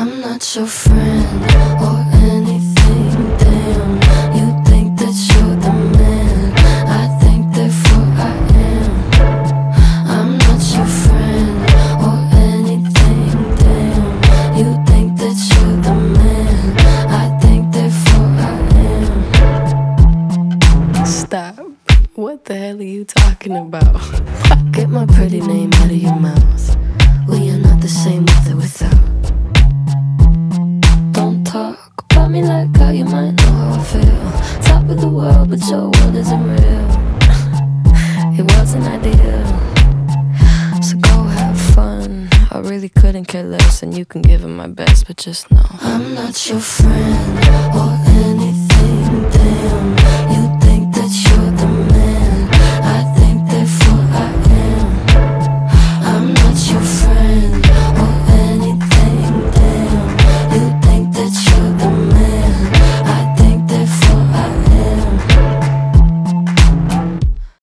I'm not your friend or anything, damn. You think that you're the man, I think therefore I am. I'm not your friend or anything, damn. You think that you're the man, I think therefore I am. Stop. What the hell are you talking about? Get my pretty name out of your mouth. We are not the same with or without. Don't talk about me like how you might know how I feel. Top of the world, but your world isn't real. It wasn't ideal, so go have fun. I really couldn't care less, and you can give it my best, but just know I'm not your friend or anything, damn.